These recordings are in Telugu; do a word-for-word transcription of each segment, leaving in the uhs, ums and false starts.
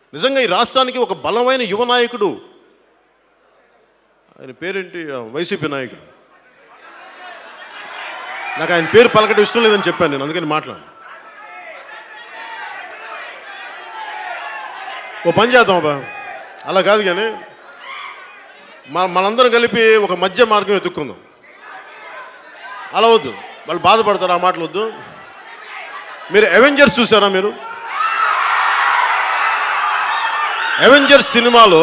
నిజంగా ఈ రాష్ట్రానికి ఒక బలమైన యువ నాయకుడు, ఆయన పేరేంటి, వైసీపీ నాయకుడు, నాకు ఆయన పేరు పలకటం ఇష్టం లేదని చెప్పాను నేను, అందుకని మాట్లాడు. ఓ పని చేద్దాం అబ్బా, అలా కాదు కానీ మన మనందరం కలిపి ఒక మధ్య మార్గం ఎత్తుక్కుందాం. అలా వద్దు, వాళ్ళు బాధపడతారు, ఆ మాటలు వద్దు. మీరు అవెంజర్స్ చూసారా? మీరు అవెంజర్స్ సినిమాలో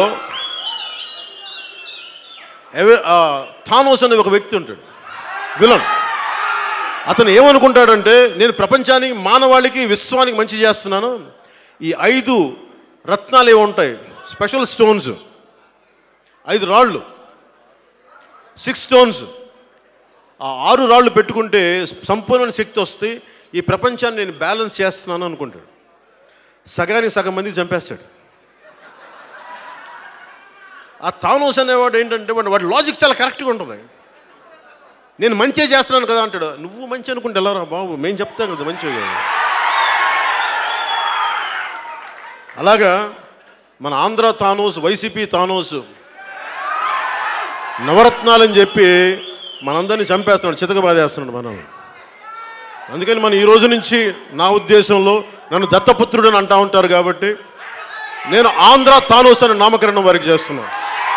థానోస్ అనే ఒక వ్యక్తి ఉంటాడు, విలన్. అతను ఏమనుకుంటాడంటే, నేను ప్రపంచానికి, మానవాళికి, విశ్వానికి మంచి చేస్తున్నాను. ఈ ఐదు రత్నాలు ఏమి ఉంటాయి, స్పెషల్ స్టోన్స్, ఐదు రాళ్ళు, సిక్స్ స్టోన్స్, ఆ ఆరు రాళ్ళు పెట్టుకుంటే సంపూర్ణ శక్తి వస్తే ఈ ప్రపంచాన్ని నేను బ్యాలెన్స్ చేస్తున్నాను అనుకుంటాడు. సగానికి సగం మంది చంపేస్తాడు. ఆ థానోస్ అనేవాడు ఏంటంటే, వాడి లాజిక్ చాలా కరెక్ట్గా ఉంటుంది. నేను మంచి చేస్తున్నాను కదా అంటాడు. నువ్వు మంచి అనుకుంటే ఎలా రా బాబు, మేము చెప్తాం కదా మంచిగా కదా. అలాగా మన ఆంధ్ర థానోస్, వైసీపీ థానోస్ నవరత్నాలని చెప్పి మనందరినీ చంపేస్తున్నాడు, చితకబాదేస్తున్నాడు మనం. అందుకని మనం ఈ రోజు నుంచి, నా ఉద్దేశంలో, నన్ను దత్తపుత్రుడు అని అంటూ ఉంటారు కాబట్టి నేను ఆంధ్ర థానోస్ అని నామకరణం వారికి చేస్తున్నాను.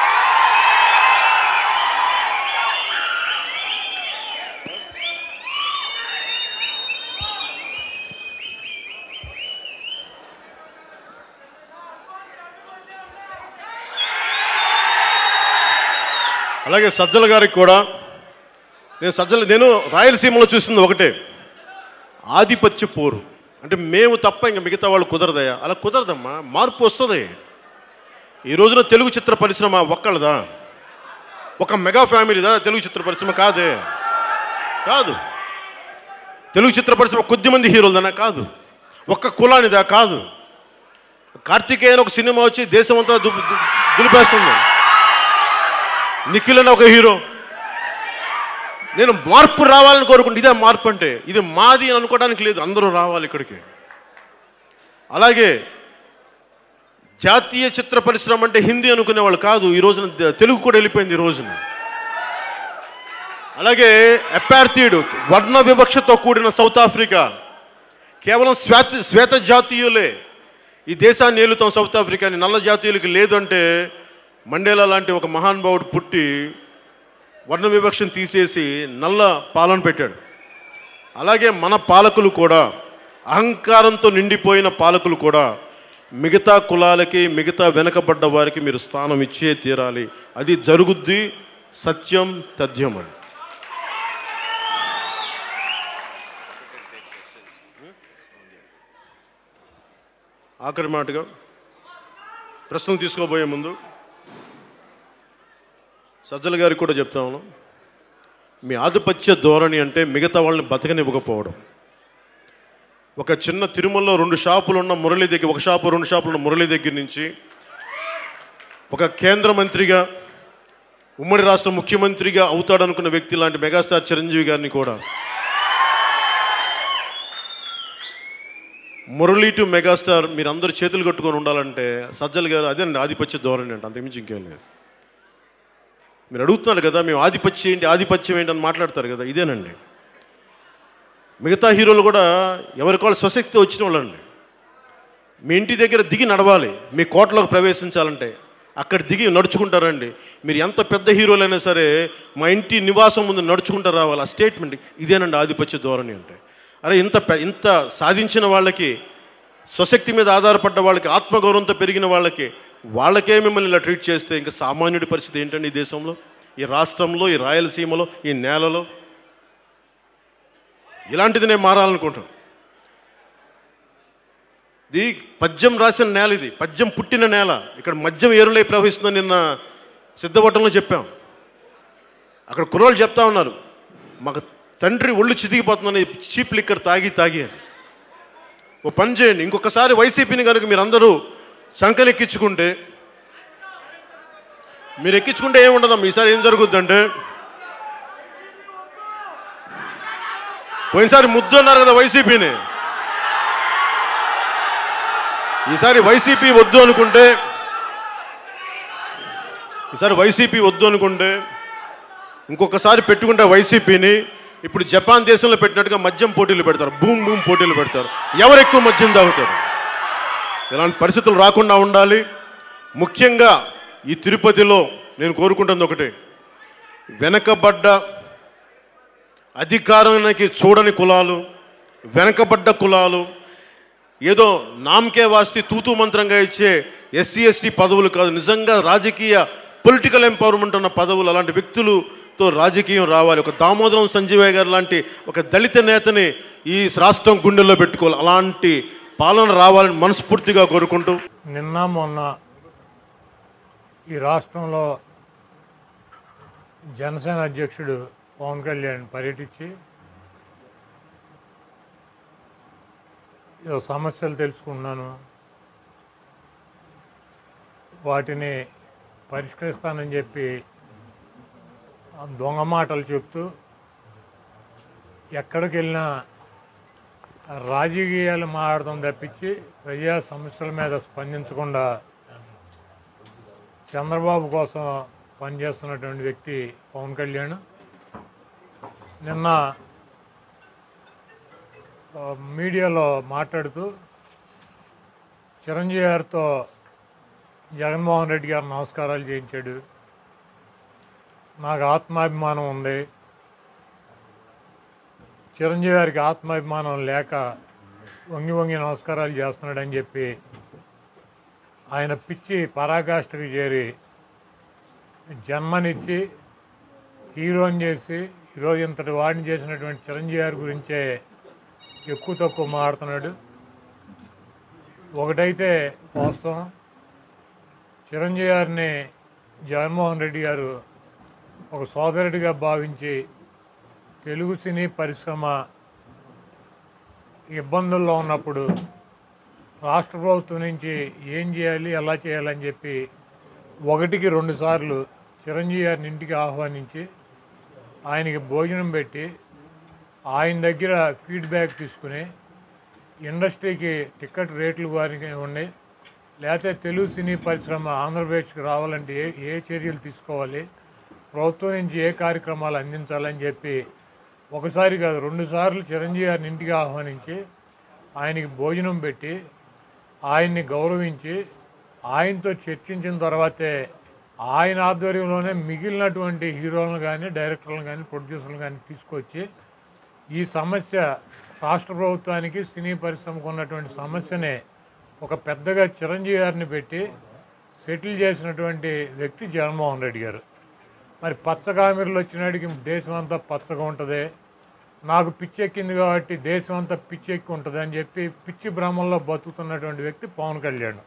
అలాగే సజ్జల గారికి కూడా నేను సజ్జల నేను రాయలసీమలో చూసింది ఒకటే, ఆధిపత్య పోరు. అంటే మేము తప్ప ఇంకా మిగతా వాళ్ళు కుదరదయా? అలా కుదరదమ్మా, మార్పు వస్తుంది. ఈ రోజున తెలుగు చిత్ర పరిశ్రమ ఒక్కళ్ళదా, ఒక మెగా ఫ్యామిలీదా తెలుగు చిత్ర పరిశ్రమ? కాదే, కాదు. తెలుగు చిత్ర పరిశ్రమ కొద్ది మంది హీరోలదనా? కాదు. ఒక్క కులానిదా? కాదు. కార్తికేయన్ ఒక సినిమా వచ్చి దేశం అంతా దు దులిపేస్తుంది. నిఖిల్ అని ఒక హీరో. నేను మార్పు రావాలని కోరుకుంటే, ఇదే మార్పు అంటే, ఇది మాది అని అనుకోవడానికి లేదు, అందరూ రావాలి ఇక్కడికి. అలాగే జాతీయ చిత్ర పరిశ్రమ అంటే హిందీ అనుకునేవాళ్ళు కాదు, ఈ రోజున తెలుగు కూడా వెళ్ళిపోయింది ఈ రోజున. అలాగే అపార్థిడ్, వర్ణ వివక్షతో కూడిన సౌత్ ఆఫ్రికా, కేవలం శ్వేత శ్వేత జాతీయులే ఈ దేశాన్ని ఏలుతాం సౌత్ ఆఫ్రికాని, నల్ల జాతీయులకి లేదు అంటే, మండేలా లాంటి ఒక మహానుభావుడు పుట్టి వర్ణ వివక్షను తీసేసి నల్ల పాలన పెట్టాడు. అలాగే మన పాలకులు కూడా, అహంకారంతో నిండిపోయిన పాలకులు కూడా, మిగతా కులాలకి, మిగతా వెనకబడ్డ వారికి మీరు స్థానం ఇచ్చే తీరాలి. అది జరుగుద్ది, సత్యం తథ్యం. అది ఆఖరి మాటగా ప్రశ్నలు తీసుకోబోయే ముందు సజ్జల గారికి కూడా చెప్తా ఉన్నాం, మీ ఆధిపత్య ధోరణి అంటే మిగతా వాళ్ళని బతకనివ్వకపోవడం. ఒక చిన్న తిరుమలలో రెండు షాపులు ఉన్న మురళి దగ్గర, ఒక షాపు రెండు షాపులు ఉన్న మురళి దగ్గర నుంచి ఒక కేంద్ర మంత్రిగా, ఉమ్మడి రాష్ట్ర ముఖ్యమంత్రిగా అవుతాడనుకున్న వ్యక్తి లాంటి మెగాస్టార్ చిరంజీవి గారిని కూడా మురళి టు మెగాస్టార్ మీరు అందరూ చేతులు కట్టుకొని ఉండాలంటే సజ్జల గారు అదేనండి ఆధిపత్య ధోరణి అంటే, అంతకుమించి ఇంకేం లేదు. మీరు అడుగుతున్నారు కదా, మేము ఆధిపత్యం ఏంటి, ఆధిపత్యం ఏంటి అని మాట్లాడతారు కదా, ఇదేనండి. మిగతా హీరోలు కూడా ఎవరికి వాళ్ళు స్వశక్తి వచ్చిన వాళ్ళండి. మీ ఇంటి దగ్గర దిగి నడవాలి, మీ కోటలోకి ప్రవేశించాలంటే అక్కడ దిగి నడుచుకుంటారండి. మీరు ఎంత పెద్ద హీరోలైనా సరే మా ఇంటి నివాసం ముందు నడుచుకుంటూ రావాలి, ఆ స్టేట్మెంట్ ఇదేనండి ఆధిపత్య ధోరణి అంటే. అరే ఇంత ఇంత సాధించిన వాళ్ళకి, స్వశక్తి మీద ఆధారపడ్డ వాళ్ళకి, ఆత్మగౌరవంతో పెరిగిన వాళ్ళకి, వాళ్ళకే మిమ్మల్ని ఇలా ట్రీట్ చేస్తే ఇంకా సామాన్యుడి పరిస్థితి ఏంటండి ఈ దేశంలో, ఈ రాష్ట్రంలో, ఈ రాయలసీమలో, ఈ నేలలో? ఇలాంటిది నేను మారాలనుకుంటాను. ఇది పద్యం రాసిన నేల, ఇది పద్యం పుట్టిన నేల. ఇక్కడ మద్యం ఏరులై ప్రవహిస్తుందని నిన్న సిద్ధవటంలో చెప్పాం. అక్కడ కుర్రోళ్ళు చెప్తా ఉన్నారు, మాకు తండ్రి ఒళ్ళు చితికిపోతుందని చీప్ లిక్కర్ తాగి తాగి అని. ఓ పని చేయండి, ఇంకొకసారి వైసీపీని కనుక మీరు అందరూ సంకలు ఎక్కించుకుంటే, మీరు ఎక్కించుకుంటే ఏముండదమ్మా, ఈసారి ఏం జరుగుద్దంటే, పోయినసారి ముద్దు అన్నారు కదా వైసీపీని, ఈసారి వైసీపీ వద్దు అనుకుంటే ఈసారి వైసీపీ వద్దు అనుకుంటే ఇంకొకసారి పెట్టుకుంటే వైసీపీని ఇప్పుడు జపాన్ దేశంలో పెట్టినట్టుగా మద్యం పోటీలు పెడతారు, బూమ్ బూమ్ పోటీలు పెడతారు, ఎవరు ఎక్కువ మద్యం తాగుతారు. ఇలాంటి పరిస్థితులు రాకుండా ఉండాలి. ముఖ్యంగా ఈ తిరుపతిలో నేను కోరుకుంటుంది ఒకటే, వెనకబడ్డ అధికారానికి చూడని కులాలు, వెనకబడ్డ కులాలు, ఏదో నామకే వాస్తి తూతూ మంత్రంగా ఇచ్చే ఎస్సీ ఎస్టీ పదవులు కాదు, నిజంగా రాజకీయ పొలిటికల్ ఎంపవర్మెంట్ ఉన్న పదవులు, అలాంటి వ్యక్తులతో రాజకీయం రావాలి. ఒక దామోదరం సంజీవయ్య గారు లాంటి ఒక దళిత నేతని ఈ రాష్ట్రం గుండెల్లో పెట్టుకోవాలి. అలాంటి పాలన రావాలని మనస్ఫూర్తిగా కోరుకుంటూ, నిన్న మొన్న ఈ రాష్ట్రంలో జనసేన అధ్యక్షుడు పవన్ కళ్యాణ్ పర్యటించి సమస్యలు తెలుసుకున్నాను, వాటిని పరిష్కరిస్తానని చెప్పి దొంగ మాటలు చెప్తూ ఎక్కడికి వెళ్ళినా రాజకీయాలు మాట్లాడడం తప్పించి ప్రజా సమస్యల మీద స్పందించకుండా చంద్రబాబు కోసం పనిచేస్తున్నటువంటి వ్యక్తి పవన్ కళ్యాణ్ నిన్న మీడియాలో మాట్లాడుతూ చిరంజీవి గారితో జగన్మోహన్ రెడ్డి గారు నమస్కారాలు చేయించాడు, నాకు ఆత్మాభిమానం ఉంది, చిరంజీవి గారికి ఆత్మాభిమానం లేక వంగి వంగి నమస్కారాలు చేస్తున్నాడని చెప్పి ఆయన పిచ్చి పరాకాష్ఠకు చేరి జన్మనిచ్చి హీరోని చేసి ఈరోజు ఇంతటి వాడిని చేసినటువంటి చిరంజీవి గారి గురించే ఎక్కువ తక్కువ మాట్లాడుతున్నాడు. ఒకటైతే వాస్తవం, చిరంజీవి గారిని జగన్మోహన్ రెడ్డి గారు ఒక సోదరుడిగా భావించి తెలుగు సినీ పరిశ్రమ ఇబ్బందుల్లో ఉన్నప్పుడు రాష్ట్ర ప్రభుత్వం నుంచి ఏం చేయాలి, ఎలా చేయాలని చెప్పి ఒకటికి రెండు సార్లు చిరంజీవి గారిని ఇంటికి ఆహ్వానించి ఆయనకి భోజనం పెట్టి ఆయన దగ్గర ఫీడ్బ్యాక్ తీసుకుని ఇండస్ట్రీకి టికెట్ రేట్లు వారికి ఉండి, లేకపోతే తెలుగు సినీ పరిశ్రమ ఆంధ్రప్రదేశ్కి రావాలంటే ఏ ఏ చర్యలు తీసుకోవాలి, ప్రభుత్వం నుంచి ఏ కార్యక్రమాలు అందించాలని చెప్పి ఒకసారి కాదు రెండు సార్లు చిరంజీవి గారిని ఇంటికి ఆహ్వానించి ఆయనకి భోజనం పెట్టి ఆయన్ని గౌరవించి ఆయనతో చర్చించిన తర్వాతే ఆయన ఆధ్వర్యంలోనే మిగిలినటువంటి హీరోలను కానీ డైరెక్టర్లను కానీ ప్రొడ్యూసర్లు కానీ తీసుకొచ్చి ఈ సమస్య రాష్ట్ర ప్రభుత్వానికి సినీ పరిశ్రమకు ఉన్నటువంటి సమస్యనే ఒక పెద్దగా చిరంజీవి గారిని పెట్టి సెటిల్ చేసినటువంటి వ్యక్తి జగన్మోహన్ రెడ్డి గారు. మరి పచ్చకామెరలు వచ్చినాడికి దేశం అంతా పచ్చగా ఉంటుంది, నాకు పిచ్చెక్కింది కాబట్టి దేశం అంతా పిచ్చెక్కి ఉంటుంది అని చెప్పి పిచ్చి భ్రమంలో బతుకుతున్నటువంటి వ్యక్తి పవన్ కళ్యాణ్.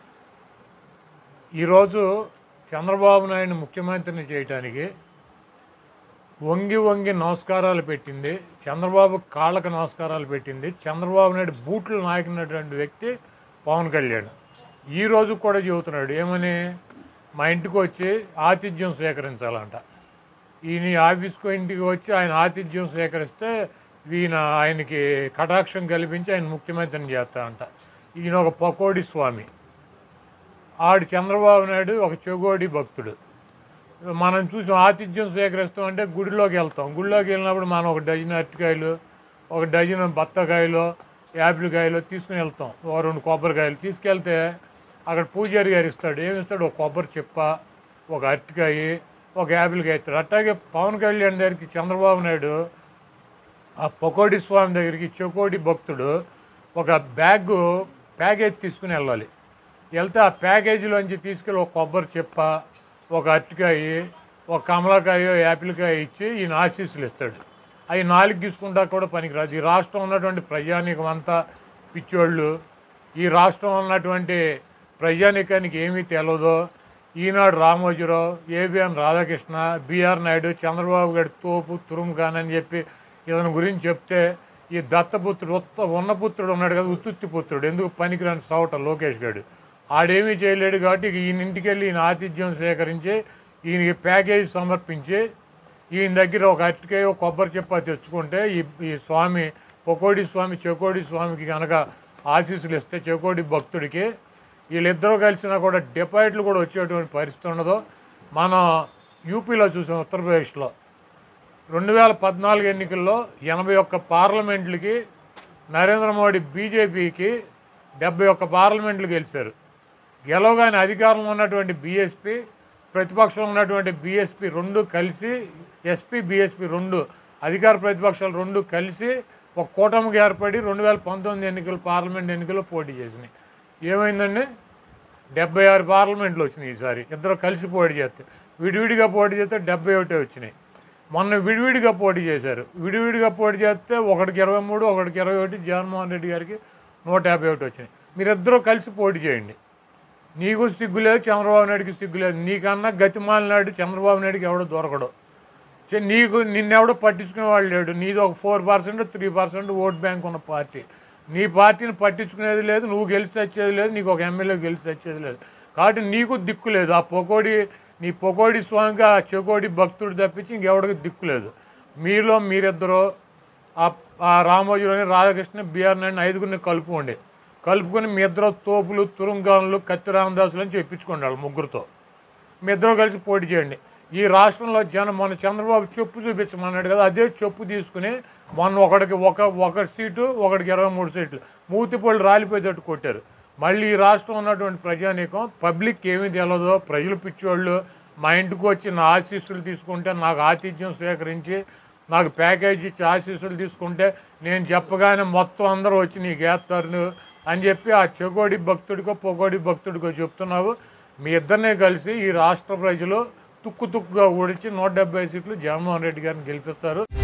ఈరోజు చంద్రబాబు నాయుడిని ముఖ్యమంత్రిని చేయడానికి వంగి వంగి నమస్కారాలు పెట్టింది, చంద్రబాబు కాళ్ళకు నమస్కారాలు పెట్టింది, చంద్రబాబు నాయుడు బూట్లు నాకినటువంటి వ్యక్తి పవన్ కళ్యాణ్. ఈరోజు కూడా చెబుతున్నాడు ఏమని, మా ఇంటికి వచ్చి ఆతిథ్యం స్వీకరించాలంట. ఈయన ఆఫీస్కు ఇంటికి వచ్చి ఆయన ఆతిథ్యం స్వీకరిస్తే ఈయన ఆయనకి కటాక్షం కల్పించి ఆయన ముఖ్యమంత్రిని చేస్తాడంట. ఈయన ఒక పకోడి స్వామి, ఆడు చంద్రబాబు నాయుడు ఒక చెగోడి భక్తుడు. మనం చూసాం ఆతిథ్యం స్వీకరిస్తాం అంటే గుడిలోకి వెళ్తాం, గుడిలోకి వెళ్ళినప్పుడు మనం ఒక డజన్ అరటికాయలు, ఒక డజన్ బత్తకాయలు, యాపిల్ కాయలు తీసుకుని వెళ్తాం, ఒక రెండు కొబ్బరికాయలు తీసుకెళ్తే అక్కడ పూజారి గారు ఇస్తాడు, ఏమి ఇస్తాడు, ఒక కొబ్బరి చెప్ప, ఒక అరటికాయ, ఒక యాపిల్ కాయ ఇస్తాడు. అట్లాగే పవన్ కళ్యాణ్ దగ్గరికి చంద్రబాబు నాయుడు ఆ పకోడి స్వామి దగ్గరికి చెకోడి భక్తుడు ఒక బ్యాగ్ ప్యాకేజ్ తీసుకుని వెళ్ళాలి. వెళ్తే ఆ ప్యాకేజీలోంచి తీసుకెళ్ళి ఒక కొబ్బరి చెప్ప, ఒక అరటికాయ, ఒక కమలాకాయ, యాపిల్ కాయ ఇచ్చి ఈయన ఆశీస్సులు ఇస్తాడు. అవి నాలుగు తీసుకుంటా కూడా పనికిరాదు. ఈ రాష్ట్రం ఉన్నటువంటి ప్రజానీకం అంతా పిచ్చోళ్ళు, ఈ రాష్ట్రం ఉన్నటువంటి ప్రజానీకానికి ఏమీ తెలియదో ఈనాడు రామోజీరావు, ఏబిఎన్ రాధాకృష్ణ, బిఆర్ నాయుడు, చంద్రబాబు గారి తోపు తురుము కానని చెప్పి ఇతని గురించి చెప్తే ఈ దత్తపుత్రుడు ఉత్త ఉన్నపుత్రుడు ఉన్నాడు కదా, ఉత్తుత్తి పుత్రుడు, ఎందుకు పనికిరాని సౌట లోకేష్ గారు, ఆడేమీ చేయలేడు కాబట్టి ఈయన ఇంటికి వెళ్ళి ఈయన ఆతిథ్యం స్వీకరించి ఈయనకి ప్యాకేజ్ సమర్పించి ఈయన దగ్గర ఒక అరటికాయ, ఒక కొబ్బరి చెప్ప తెచ్చుకుంటే ఈ ఈ స్వామి పకోడి స్వామి చెకోడి స్వామికి కనుక ఆశీస్సులు ఇస్తే చెకోడి భక్తుడికి వీళ్ళిద్దరూ కలిసినా కూడా డిపాజిట్లు కూడా వచ్చేటువంటి పరిస్థితి ఉండదు. మనం యూపీలో చూసాం, ఉత్తరప్రదేశ్లో రెండు వేల పద్నాలుగు ఎన్నికల్లో ఎనభై ఒక్క పార్లమెంట్లకి నరేంద్ర మోడీ బీజేపీకి డెబ్బై ఒక్క పార్లమెంట్లు గెలిచారు. గెలవగానే అధికారంలో ఉన్నటువంటి బీఎస్పీ, ప్రతిపక్షంలో ఉన్నటువంటి బీఎస్పీ రెండు కలిసి, ఎస్పీ బీఎస్పీ రెండు అధికార ప్రతిపక్షాలు రెండు కలిసి ఒక కూటమికి ఏర్పడి రెండు వేల పంతొమ్మిది ఎన్నికలు పార్లమెంట్ ఎన్నికల్లో పోటీ చేసినాయి. ఏమైందండి? డెబ్బై ఆరు పార్లమెంట్లు వచ్చినాయి. ఈసారి ఇద్దరు కలిసి పోటీ చేస్తే, విడివిడిగా పోటీ చేస్తే డెబ్బై ఒకటే వచ్చినాయి. మొన్న విడివిడిగా పోటీ చేశారు. విడివిడిగా పోటీ చేస్తే ఒకటికి ఇరవై మూడు ఒకటికి ఇరవై ఒకటి జగన్మోహన్ రెడ్డి గారికి నూట యాభై ఒకటి వచ్చినాయి. మీరిద్దరూ కలిసి పోటీ చేయండి. నీకు సిగ్గు లేదు, చంద్రబాబు నాయుడికి సిగ్గు లేదు. నీకన్నా గతిమాలినాడు చంద్రబాబు నాయుడికి ఎవడో దొరకడు. నీకు నిన్నెవడో పట్టించుకునే వాళ్ళు లేడు. నీది ఒక four percent three percent vote bank ఉన్న పార్టీ. నీ పార్టీని పట్టించుకునేది లేదు, నువ్వు గెలిచి వచ్చేది లేదు, నీకు ఒక ఎమ్మెల్యే గెలిచి వచ్చేది లేదు. కాబట్టి నీకు దిక్కు లేదు. ఆ పొకోడి నీ పొకోడి స్వామికి ఆ చెకోడి భక్తుడు తప్పించి ఇంకెవడికి దిక్కు లేదు. మీలో మీరిద్దరూ ఆ రామోజీలోని రాధాకృష్ణ బిఆర్ నాయుడు ఐదుగురిని కలుపుకోండి. కలుపుకొని మీ ఇద్దరు తోపులు, తురుంగానులు, కత్తి రామదాసులు అని చెప్పించుకోండి. వాళ్ళు ముగ్గురుతో మీ ఇద్దరు కలిసి పోటీ చేయండి. ఈ రాష్ట్రంలో జనం మొన్న చంద్రబాబు చెప్పు చూపించమన్నాడు కదా, అదే చెప్పు తీసుకుని మొన్న ఒకడికి ఒక ఒక సీటు ఒకడికి ఇరవై మూడు సీట్లు మూతిపళ్ళు రాలిపోయేటట్టు కొట్టారు. మళ్ళీ ఈ రాష్ట్రం ఉన్నటువంటి ప్రజానీకం పబ్లిక్ ఏమీ తెలియదో, ప్రజలు పిచ్చివాళ్ళు మా ఇంటికి వచ్చి నా ఆశీస్సులు తీసుకుంటే, నాకు ఆతిథ్యం స్వీకరించి నాకు ప్యాకేజీ ఇచ్చి ఆశీస్సులు తీసుకుంటే నేను చెప్పగానే మొత్తం అందరూ వచ్చి నీకు వేస్తారు అని చెప్పి ఆ చెకోడి భక్తుడికో పొకోడి భక్తుడికో చెప్తున్నావు. మీ ఇద్దరినే కలిసి ఈ రాష్ట్ర ప్రజలు తుక్కు తుక్కుగా ఓడించి నూట డెబ్బై సీట్లు జగన్మోహన్ రెడ్డి గారిని గెలిపిస్తారు.